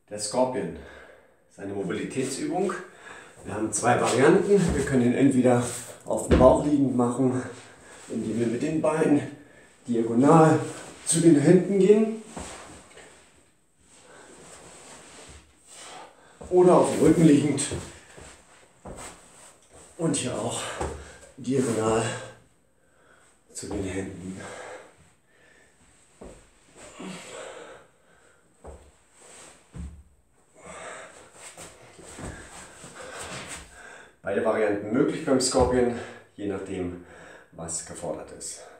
Der Scorpion ist eine Mobilitätsübung. Wir haben zwei Varianten. Wir können ihn entweder auf dem Bauch liegend machen, indem wir mit den Beinen diagonal zu den Händen gehen. Oder auf dem Rücken liegend und hier auch diagonal zu den Händen. Beide Varianten möglich beim Scorpion, je nachdem, was gefordert ist.